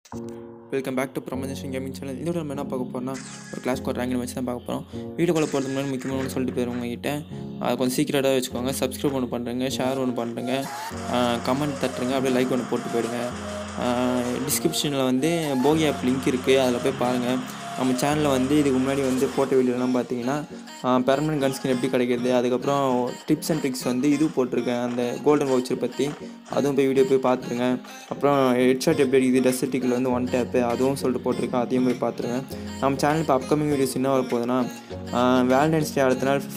Welcome back to promotion gaming channel. இந்த நம்ம என்ன பார்க்க போகிறோம்னா ஒரு கிளாஸ் கோட் ரேங்கில் வச்சு தான் பார்க்க போகிறோம். வீடியோக்குள்ளே போகிறதுக்கு முன்னாடி முக்கியமான சொல்லிட்டு போயிடும் உங்ககிட்ட. அதை கொஞ்சம் சீக்கிரட்டாக வச்சுக்கோங்க. சப்ஸ்கிரைப் ஒன்று பண்ணுறேங்க, ஷேர் ஒன்று பண்ணுறேங்க, கமெண்ட் தட்டுறங்க, அப்படியே லைக் ஒன்று போட்டு போயிடுங்க. டிஸ்கிரிப்ஷனில் வந்து போகி ஆப் லிங்க் இருக்குது, அதில் போய் பாருங்கள். நம்ம சேனலில் வந்து இதுக்கு முன்னாடி வந்து போட்ட வீடியோலாம் பார்த்தீங்கன்னா பெர்மனன்ட் கன் ஸ்கின் எப்படி கிடைக்கிறது, அதுக்கப்புறம் டிப்ஸ் அண்ட் ட்ரிக்ஸ் வந்து இது போட்டிருக்கேன் அந்த கோல்டன் வவுச்சர் பற்றி, அதுவும் போய் வீடியோ போய் பார்த்துருங்க. அப்புறம் ஹெட்ஷாட் எப்படி இருக்குது, டெசர்ட்டிக்கில் வந்து ஒன் டேப்பு அதுவும் சொல்லிட்டு போட்டிருக்கேன், அதையும் போய் பார்த்துருங்க. நம்ம சேனல் இப்போ அப்கமிங் வீடியோஸ் என்ன வரப்போகுதுன்னா, வேலண்டைன்ஸ் டே அடுத்த நாள்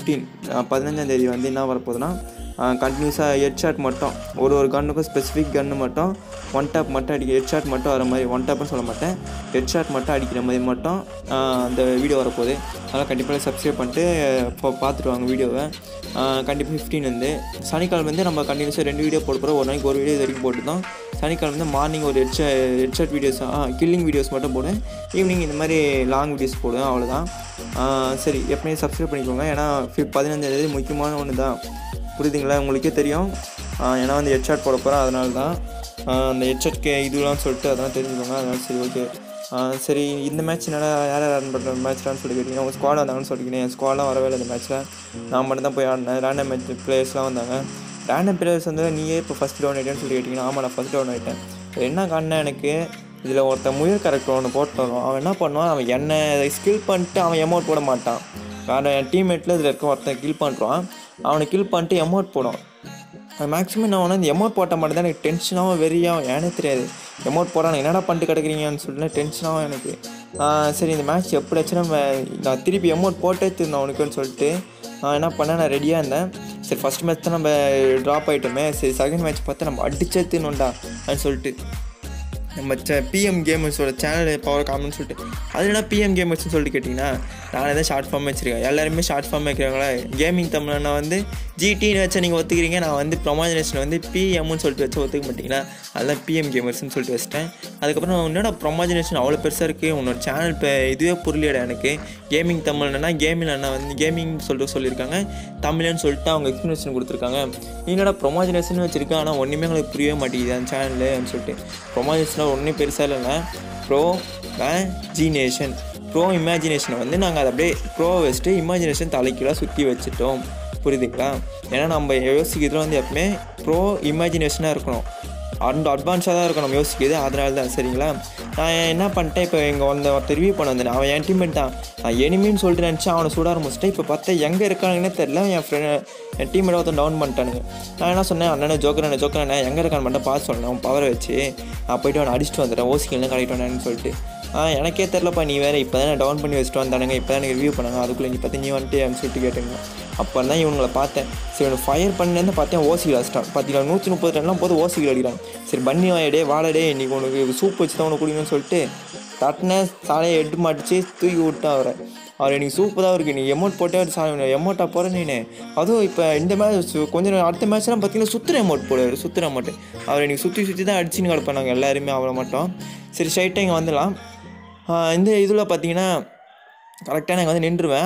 15 வந்து என்ன வரப்போகுதுன்னா, கண்டினியூஸாக ஹெட்ஷாட் மட்டும் ஒரு கன்னுக்கும் ஸ்பெசிஃபிக் கன்று மட்டும் ஒன் டேப் மட்டும் அடிக்க, ஹெட்ஷாட் மட்டும் வர மாதிரி, ஒன் டேப்னு சொல்ல மாட்டேன், ஹெட்ஷாட் மட்டும் அடிக்கிற மாதிரி மட்டும் அந்த வீடியோ வரப்போகுது. அதனால் கண்டிப்பாக சப்ஸ்கிரைப் பண்ணிட்டு பார்த்துட்டு வாங்க வீடியோவை. கண்டிப்பாக 15 வந்து சனிக்கிழமை வந்து நம்ம கண்டினியூஸாக 2 வீடியோ போட போகிறோம். ஒரு நாளைக்கு ஒரு வீடியோ இது வரைக்கும் போட்டுருந்தோம். சனிக்கிழமை வந்து மார்னிங் ஒரு ஹெட்ஷாட் வீடியோஸ், கில்லிங் வீடியோஸ் மட்டும் போடுவேன். ஈவினிங் இந்த மாதிரி லாங் வீடியோஸ் போடுவேன், அவ்வளோதான். சரி, எப்படியும் சப்ஸ்கிரைப் பண்ணிக்கோங்க. ஏன்னா 15 முக்கியமான ஒன்று தான், புரியுதுங்களா? உங்களுக்கே தெரியும். ஏன்னா வந்து ஹெட்ஷாட் போட போகிறேன், அதனால தான் அந்த ஹெட்ஷாட்க்கு இதுலாம் சொல்லிட்டு அதெல்லாம் தெரிஞ்சுக்கோங்க. அதனால் சரி, ஓகே. சரி, இந்த மேட்ச் என்னடா யார் ரன் பண்ணுற மேட்ச்லான்னு சொல்லி கேட்டிங்கன்னா, உங்கள் ஸ்குவாட் வந்தாங்கன்னு சொல்லிக்கிறேன். என் ஸ்குவாட்லாம் வரவே இல்லை இந்த மேட்ச்சில். நான் மட்டும் தான் போய் ஆடினேன். ரேண்டம் மேட்ச் பிளேயர்ஸ்லாம் வந்தாங்க. ரேண்டம் பிளேயர்ஸ் வந்து நீயே இப்போ ஃபஸ்ட் டவுன் ஆகிட்டேன்னு சொல்லி கேட்டிங்கன்னா, ஆமாம் நான் ஃபஸ்ட் டவுன் ஆகிட்டேன். என்ன காரணம் எனக்கு இதில் ஒருத்தன் முயல் கரெக்டர் ஒன்று போட்டு வரும். அவன் என்ன பண்ணுவான், அவன் என்னை ஸ்கில் பண்ணிட்டு அவன் எமௌண்ட் போட மாட்டான். வேறு என் டீம்மேட்டில் இதில் இருக்க ஒருத்தன் கில் பண்ணுறான், அவனை கில் பண்ணிட்டு எமௌண்ட் போடும். மேக்ஸிமம் நான் ஒன்று இந்த எமௌண்ட் போட்ட மாட்டேன் தான் எனக்கு டென்ஷனாகவும் வெறியாகும். ஏன்னே தெரியாது, எமௌண்ட் போடாமல் என்னடா பண்ணிட்டு கிடக்குறீங்கன்னு சொல்லிட்டு டென்ஷனாகவும் எனக்கு. சரி, இந்த மேட்ச் எப்படியாச்சும் நான் திருப்பி எமௌண்ட் போட்டே திருந்தேன் அவனுக்குன்னு சொல்லிட்டு என்ன பண்ணேன், நான் ரெடியாக இருந்தேன். சரி, ஃபஸ்ட் மேட்ச் தான் நம்ம ட்ராப் ஆகிட்டோமே, சரி செகண்ட் மேட்ச் பார்த்தா நம்ம அடிச்சே திருந்தோண்டா அப்படின்னு சொல்லிட்டு நம்ம பிஎம் கேமர்ஸோட சேனல் பவர் காமன்னு சொல்லிட்டு, அது என்ன பிஎம் கேமர்ஸ்னு சொல்லிட்டு கேட்டிங்கன்னா, நான் எதாவது ஷார்ட் ஃபார்ம் வச்சுருக்கேன். எல்லாருமே ஷார்ட் ஃபார்ம் வைக்கிறாங்களா? கேமிங் தமிழ்னா வந்து ஜிடின்னு வச்சா நீங்கள் ஒத்துக்கிறீங்க, நான் வந்து ப்ரொமோஜனேஷன் வந்து பிஎம்னு சொல்லிட்டு வச்சு ஒத்துக்க மாட்டிங்கன்னா, அதெல்லாம் பிஎம் கேமர்ஸ்னு சொல்லிட்டு வச்சிட்டேன். அதுக்கப்புறம் என்னோட ப்ரொமோஜனேஷன் அவ்வளோ பெருசாக இருக்குது, உன்னோட சேனல் இப்போ இதுவே புரியலடா எனக்கு. கேமிங் தமிழ்னா கேமிங் அண்ணா வந்து கேமிங் சொல்லியிருக்காங்க, தமிழ்னு சொல்லிட்டு அவங்க எக்ஸ்ப்ளனேஷன் கொடுத்துருக்காங்க. என்னோட ப்ரொமோஜனேஷன் வச்சுருக்கேன், ஆனால் ஒன்றுமே உங்களுக்கு புரியவே மாட்டேங்குது அந்த சேனல்னு சொல்லிட்டு. ப்ரொமோஜனேஷன் ஒன்றும் பெருசாக இல்லைங்க, ப்ரோ இமேஜினேஷனை வந்து நாங்கள் அதை அப்படியே ப்ரோ வச்சுட்டு இமேஜினேஷன் தலைக்கீழாக சுற்றி வச்சுட்டோம், புரியுதுங்களா? ஏன்னா நம்ம யோசிக்கிறதுல வந்து எப்பவுமே ப்ரோ இமேஜினேஷனாக இருக்கணும், அட்வான்ஸாக தான் இருக்கணும் நம்ம யோசிக்கிறது, அதனால தான். சரிங்களா? நான் என்ன பண்ணிட்டேன், இப்போ இங்கே ஒருத்தர் ரிவ்யூ பண்ண வந்தேன், அவன் என் டீம்மேட் தான். நான் எனிமின்னு சொல்லிட்டு நினச்சி அவனை சுட ஆரம்பிச்சிட்டேன். இப்போ பார்த்தா எங்கே இருக்கானுங்கன்னே தெரில, என் டீம்மேட் ஒருத்தன் டவுன் பண்ணிட்டானுங்க. நான் என்ன சொன்னேன், அண்ணனை ஜோக்கர் எங்கே இருக்கான்னு மட்டும் பார்த்து சொன்னேன். அவன் பவரை வச்சு நான் போய்ட்டு அவனை அடிச்சுட்டு வந்துட்டேன், ஓசிக்கலாம் கரெக்ட் வந்தேன்னு சொல்லிட்டு. எனக்கே தெரிலப்பா, நீ வேறு இப்போ தான் டவுன் பண்ணி வச்சுட்டு வந்தானுங்க, இப்போ தான் எனக்கு ரிவ்யூ பண்ணாங்க, அதுக்குள்ளே நீ பார்த்து நீ வந்துட்டு அப்படின்னு சொல்லிட்டு கேட்டுங்க. அப்போ தான் இவங்களை பார்த்தேன். சரி, இவனை ஃபயர் பண்ணிலேருந்து பார்த்தேன் ஓசிகள் அடிச்சிட்டான். பார்த்தீங்களா, 130 ரன்லாம் போது ஓசிகள் அடிக்கிறான். சரி, பண்ணி வாடடே இன்றைக்கி உனக்கு சூப் வச்சு தான் உனக்கு குடிக்கணும்னு சொல்லிட்டு தட்டினேன். சாலையை எட்டு மாட்டிச்சு தூக்கி விட்டான் அவர் எனக்கு சூப்பு தான் இருக்குது, நீ எமௌண்ட் போட்டே எமௌண்ட்டாக போகிறேன் நீ. அதுவும் இப்போ இந்த மேட்ச் கொஞ்சம் அடுத்த மேட்ச்லாம் பார்த்தீங்கன்னா சுற்றுற எமௌண்ட் போடுவார், சுற்றுற அமௌண்ட்டு அவர் எனக்கு சுற்றி தான் அடிச்சுன்னு கிடப்பேன் நாங்கள் எல்லாருமே அவரை மட்டும். சரி, ஸ்ட்ரைட்டாக இங்கே வந்துடலாம். இந்த இதில் பார்த்தீங்கன்னா கரெக்டாக நாங்கள் வந்து நின்றுவேன்,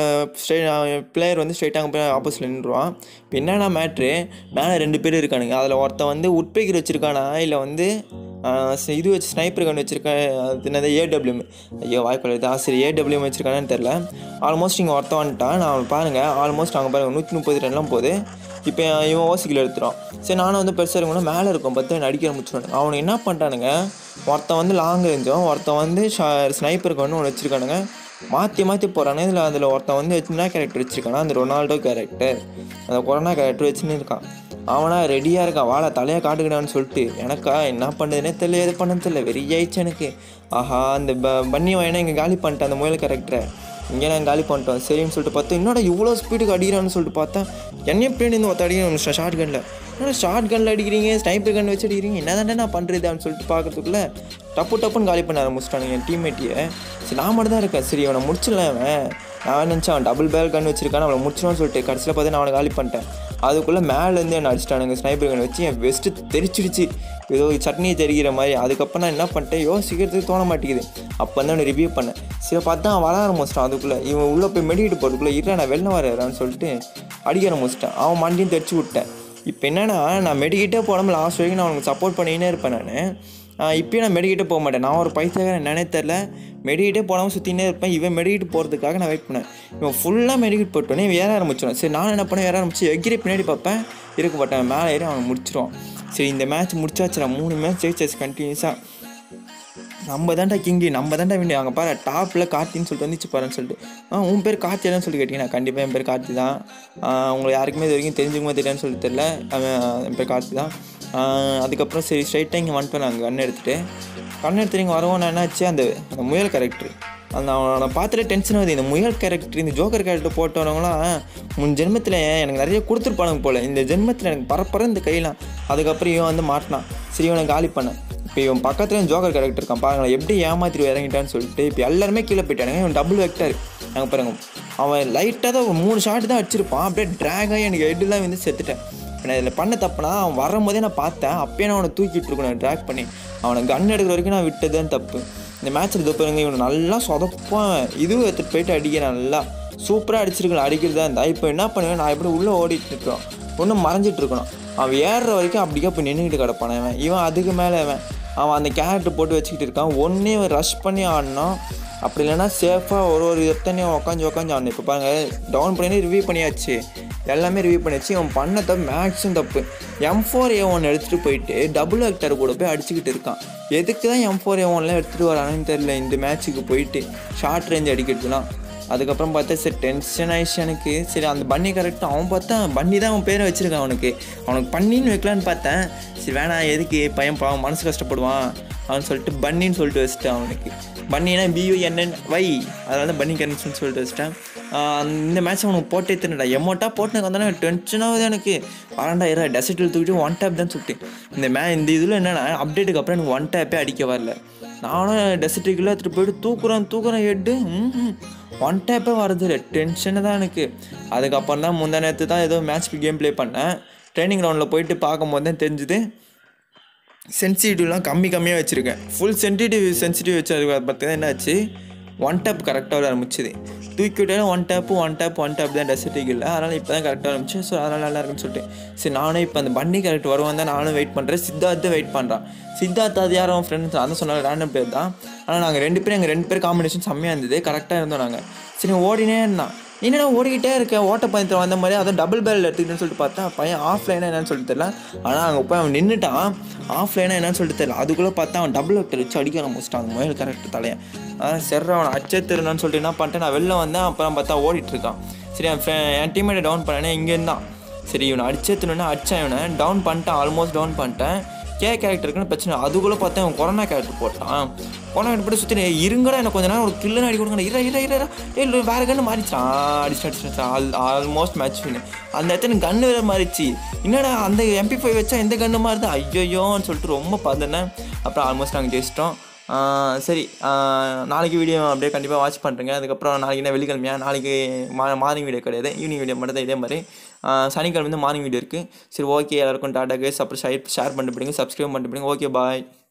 அவன் பிளேயர் வந்து ஸ்ட்ரைட்டாக அங்கே போய் ஆப்போசிட்டில் நின்றுவான். இப்போ என்னென்னா மேட்ரு, மேலே 2 பேர் இருக்கானுங்க. அதில் ஒருத்தன் வந்து உட்பேக்கர் வச்சுருக்கானா இல்லை வந்து இது வச்சு ஸ்னைப்பர் கன் வச்சுருக்கேன், அது என்னது ஏடபிள்யூஎம், ஐயோ வாய்ப்பு சரி ஏடபிள்யூஎம் வச்சுருக்கானு தெரில. ஆல்மோஸ்ட் இங்கே ஒருத்தன் வந்துட்டான். நான் பாருங்கள், ஆல்மோஸ்ட் அங்கே பாருங்கள் 130 ரன்லாம் போகுது. இப்போ இவன் ஓசிக்கில் எடுத்துட்டான். சரி, நானும் வந்து பெருசாக இருக்கணும் மேலே இருக்கும் பார்த்து என்னை அடிக்க ஆரம்பிச்சிடுவானு. அவனை என்ன பண்ணிட்டானுங்க, ஒருத்தன் வந்து லாங் ரேஞ்சும் ஒருத்தன் வந்து ஸ்னைப்பருக்கு ஒன்று வச்சுருக்கானுங்க, மாற்றி போகிறானே. அதில் ஒருத்தன் வந்து என்ன கேரக்டர் வச்சுருக்கானா, அந்த ரொனால்டோ கேரக்டர், அந்த கொரோனா கேரக்டர் வச்சுன்னு இருக்கான். அவனா ரெடியாக இருக்கான், வாழை தலையை காட்டுக்கிடான்னு சொல்லிட்டு. எனக்கா என்ன பண்ணுறதுனே தெரியல, எது பண்ணு தெரியல, வெறியாயிடுச்சு எனக்கு. ஆஹா, அந்த பன்னி வாயினா இங்கே காலி பண்ணிட்டேன் அந்த முயல் கேரக்டரை, இங்கே நான் காலி பண்ணிட்டோம். சரின்னு சொல்லிட்டு பார்த்தா என்னோட இவ்வளோ ஸ்பீடுக்கு அடிக்கிறான்னு சொல்லிட்டு பார்த்தேன். என்னையும் பின்னாடி இந்த ஒருத்த அடிக்கிறேன் ஷார்ட் கனில். என்னோட ஷார்ட் கனில் அடிக்கிறீங்க, ஸ்னைப்பர் கன் வச்சு அடிக்கிறீங்க, என்ன தானே நான் பண்ணுறது அப்படின்னு சொல்லிட்டு பார்க்கறதுக்குள்ளே டப்புன்னு காலி பண்ண ஆரம்பிச்சிட்டானுங்க என் டீம்மேட்டியை. சரி, நான் மட்டும் தான் இருக்கேன். சரி, அவனை முடிச்சிடலாம். நான் நினச்சேன் அவன் டபுள் பேல் கன் வச்சிருக்கான், அவனை முடிச்சிடுவான்னு சொல்லிட்டு கடைசியில் பார்த்தா நான் அவனை காலி பண்ணிட்டேன். அதுக்குள்ளே மேலேருந்து என்ன அடிச்சிட்டானுங்க ஸ்னைப்பர் கன் வச்சு, என் வெஸ்ட்டு தெரிச்சிடுச்சு ஏதோ சட்னியை தெரிகிற மாதிரி. அதுக்கப்புறம் நான் என்ன பண்ணிட்டேன், யோசிக்கிறதுக்கு தோண மாட்டேங்குது. அப்போ வந்து அவனை ரிவ்யூ பண்ணேன். சரி, பார்த்தா அவன் வர ஆரம்பிச்சிட்டான். அதுக்குள்ளே இவன் உள்ளே போய் மெடிக்கிட்டு போகிறதுக்குள்ளே இருறா நான் வெளில வரேன்னு சொல்லிட்டு அடிக்க ஆரம்பிச்சிட்டேன். அவன் மண்டியும் தெரிச்சு விட்டேன். இப்போ என்னென்னா, நான் மெடிக்கிட்டே போடாமல் லாஸ்ட் வரைக்கும் நான் அவனுக்கு சப்போர்ட் பண்ணிக்கினே இருப்பேன். நான் இப்போயும் நான் மெடிக்கிட்டே போக மாட்டேன். நான் ஒரு பைத்தியக்காரன் என்னன்னே தெரில. மெடிக்கிட்டே போடாமல் சுற்றினே இருப்பேன். இவன் மெடிக்கிட்டு போகிறதுக்காக நான் வெயிட் பண்ணேன். இவன் ஃபுல்லாக மெடிக்கிட்டு போட்டோன்னே இவன் ஏற ஆரம்பிச்சிடுவான். சரி நான் என்ன பண்ணேன், ஏற ஆரம்பிச்சு எகிரி பின்னாடி பார்ப்பேன், இருக்க மாட்டேன், மேலே ஏறி அவனை முடிச்சிடுவான். சரி இந்த மேட்ச் முடிச்சாச்சுடா, 3 மேட்ச் ஜெயிச்சாச்சு கண்டினியூஸாக. நம்ம தாண்டா கிங்கி, நம்ம தாண்டா வேண்டிய. அங்கே பாரு டாப்பில் கார்த்தின்னு சொல்லிட்டு வந்துச்சு பாருன்னு சொல்லிட்டு. உன் பேர் கார்த்தியான்னு சொல்லி கேட்டிங்கன்னா கண்டிப்பாக என் பேர் கார்த்தி தான். உங்களுக்கு யாருக்குமே இது வரைக்கும் தெரிஞ்சுக்குமே தெரியான்னு சொல்லி தெரில, என் பேர் கார்த்தி தான். அதுக்கப்புறம் சரி ஸ்ட்ரைட்டாக இங்கே வந்துட்டு நாங்கள் கண் எடுத்துகிட்டு இங்கே வரவும் நான் என்னாச்சு, அந்த முயல் கேரக்டர் அவனை பார்த்துட்டு டென்ஷன் ஆகுது. இந்த முயல் கேரக்டர், இந்த ஜோக்கர் கேரக்டர் போட்டவங்களாம் முன் ஜென்மத்தில் எனக்கு நிறைய கொடுத்துருப்பானுங்க போல். இந்த ஜென்மத்தில் எனக்கு பரப்பற இந்த கையெல்லாம். அதுக்கப்புறம் இவன் வந்து மாட்டினான். சரி இவனை காலி பண்ணேன். இப்போ இவன் பக்கத்தில் ஜோக்கர் கேரக்டர் இருக்கான் பாருங்களேன், எப்படி ஏமாத்திட்டு இறங்கிட்டான்னு சொல்லிட்டு. இப்போ எல்லாருமே கீழே போயிட்டானுங்க. இவன் டபுள் வெக்டர். நாங்கள் பாருங்க, அவன் லைட்டாக தான் ஒரு 3 ஷாட் தான் அடிச்சிருப்பான். அப்படியே ட்ராக் ஆகி எனக்கு ஹெட்டெலாம் வந்து செத்துட்டேன். இப்போ நான் இதில் பண்ண தப்புனா, அவன் வரும்போதே நான் பார்த்தேன், அப்பயே நான் அவனை தூக்கிட்டு இருக்கணும் ட்ராக் பண்ணி. அவனை கன் எடுக்கிற வரைக்கும் நான் விட்டது தான் தப்பு. இந்த மேட்ச்சில் இது பாருங்க, இவனை நல்லா சொதப்பான். இதுவும் எடுத்துகிட்டு போயிட்டு அடிக்கிறேன், நல்லா சூப்பராக அடிச்சிருக்கணும். அடிக்கிறதா இருந்தா இப்போ என்ன பண்ணுவேன், நான் எப்படி உள்ளே ஓடிட்டு இருக்கிறோம், ஒன்றும் மறைஞ்சிட்டு இருக்கணும். அவன் ஏறுற வரைக்கும் அப்படியே போய் நின்றுக்கிட்டு கிடப்பான். இவன் அதுக்கு மேலே அவன் அந்த கேரக்டர் போட்டு வச்சுக்கிட்டு இருக்கான். ஒன்றே ரஷ் பண்ணி ஆடணும், அப்படி இல்லைன்னா சேஃபாக ஒரு எத்தனையோ உட்காந்து ஆடணும். இப்போ பாருங்கள், டவுன் பண்ணி ரிவ்யூ பண்ணியாச்சு, எல்லாமே ரிவ்யூ பண்ணியாச்சு. இவன் பண்ண தப்பு மேக்ஸும் தப்பு. M4A1 எடுத்துகிட்டு போயிட்டு டபுள் வெக்டர் கூட போய் அடிச்சுக்கிட்டு இருக்கான். எதுக்கு தான் M4A1 எடுத்துகிட்டு வரானு தெரில இந்த மேட்ச்சுக்கு போயிட்டு ஷார்ட் ரேஞ்ச் அடிக்கிறதுலாம். அதுக்கப்புறம் பார்த்தா சரி டென்ஷன் ஆயிடுச்சு எனக்கு. சரி அந்த பன்னி கரெக்டாக அவன் பார்த்தா பன்னி தான் அவன் பேரை வச்சுருக்கான். அவனுக்கு பன்னின்னு வைக்கலான்னு பார்த்தேன். சரி வேணாம், எதுக்கு பையன் பாவம் மனசு கஷ்டப்படுவான் அவன் சொல்லிட்டு பன்னின்னு சொல்லிட்டு வச்சுட்டேன். அவனுக்கு பன்னினா BUNNY, அதனால தான் பன்னி கரெக்ஷன் சொல்லிட்டு வச்சுட்டேன். இந்த மேட்ச் அவனுக்கு போட்டே தெரியும்டா, எமோட்டாக போட்டுனக்கு வந்தானே டென்ஷனாகுது எனக்கு. வரண்டா டெசர்ட்டில் தூக்கிட்டு 1 டேப் தான் சுட்டு. இந்த இதில் என்னென்னா அப்டேட்டுக்கு அப்புறம் எனக்கு 1 டேப்பே அடிக்க வரல. நானும் டெசர்ட்டுக்குள்ளே எடுத்துகிட்டு போயிட்டு தூக்குறேன் ஹெட்டு 1 டேப்பே வரதில்லை. டென்ஷனு தான் எனக்கு. அதுக்கப்புறம் தான் முந்தா நேரத்து தான் ஏதோ மேட்ச் கேம் ப்ளே பண்ணேன். ட்ரைனிங் கிரவுண்டில் போயிட்டு பார்க்கும்போது தான் தெரிஞ்சுது சென்சிட்டிவ்லாம் கம்மியாக வச்சுருக்கேன். ஃபுல் சென்சிட்டிவ் வச்சு பார்த்தீங்கன்னா என்னாச்சு, 1 டேப் கரெக்டாக வர ஆரம்பிச்சுது. தூக்கி விட்டாலும் 1 டேப் தான் டெசர்ட்டிக் இல்லை. அதனால் இப்போ தான் கரெக்டாக ஆரம்பிச்சு. ஸோ அதனால் நல்லா இருக்குன்னு சொல்லிட்டு சரி நானும் இப்போ அந்த பன்னி கரெக்ட் வருவான் தான் நானும் வெயிட் பண்ணுறேன். சித்தார்த்து வெயிட் பண்ணுறான். சித்தார்த் அது யாரும் ஃப்ரெண்ட்ஸ் அதான் சொன்னாங்க, ரேண்டம் பேர் தான். ஆனால் நாங்கள் 2 பேர் காம்பினேஷன் செம்மையாக இருந்தது, கரெக்டாக இருந்தோம் நாங்கள். சரி ஓடினே இருந்தான். என்னடா ஓடிக்கிட்டே இருக்கேன், ஓட்டப்பந்தயத்தில் வந்த மாதிரி அதான் டபுள் பேரல் எடுத்துக்கிட்டேன்னு சொல்லிட்டு பார்த்தா பையன் ஆஃப்லைனாக என்னன்னு சொல்லிட்டு தெரியல. ஆனால் அங்கே போய் அவன் நின்றுட்டான். ஆஃப்லைனாக என்னன்னு சொல்லிட்டு தெரியல. அதுக்குள்ளே பார்த்தா அவன் டபுள் வெக்டர் வச்சு அடிக்க ஆரம்பிச்சிட்டான் அந்த முயல் கரெக்ட் தலையை. சரி அவனை அச்சத்திருந்தான்னு சொல்லிட்டு என்ன பண்ணிட்டேன், நான் வெளில வந்தேன். அப்புறம் பார்த்தா ஓடிட்டுருக்கான். சரி என் டீம்மேட்டை டவுன் பண்ணேன், இங்கே இருந்தான். சரி இவனை அடிச்சேத்துணுன்னா அடித்தான். இவனை டவுன் பண்ணிட்டேன், ஆல்மோஸ்ட் டவுன் பண்ணிட்டேன். கேரக்டருக்குன்னு பிரச்சனை. அதுக்குள்ளே பார்த்தா அவன் கொரோனா கேரக்டர் போட்டான். கொரோனா கேரக்டர் போட்டு சுற்றி இருங்கடா எனக்கு கொஞ்சம் நேரம் ஒரு கில்லுன்னு அடி கொடுங்க, இல்லை வேறு கன்று மாறிச்சான். அடிச்சு ஆல்மோஸ்ட் மேட்ச் வின்னு. அந்த இடத்துல கன்று வேறு மாறிச்சு. என்னடா அந்த MP5 வச்சா எந்த கன்று மாறுது ஐயோன்னு சொல்லிட்டு ரொம்ப பார்த்தேன். அப்புறம் ஆல்மோஸ்ட் நாங்கள் ஜெயிச்சிட்டோம். சரி நாளைக்கு வீடியோ அப்படியே கண்டிப்பாக வாட்ச் பண்ணுறேங்க. அதுக்கப்புறம் நாளைக்கு என்ன வெள்ளிக்கிழமையா, நாளைக்கு மார்னிங் வீடியோ கிடையாது, ஈவினிங் வீடியோ மட்டும் தான். இதே மாதிரி சனிக்கிழமை வந்து மார்னிங் வீடியோ இருக்குது. சரி ஓகே, எல்லாருக்கும் டாடா கைஸ். அப்புறம் ஷேர் பண்ணிட்டு போடுங்க, சப்ஸ்கிரைப் பண்ணிட்டு போடுங்க. ஓகே பாய்.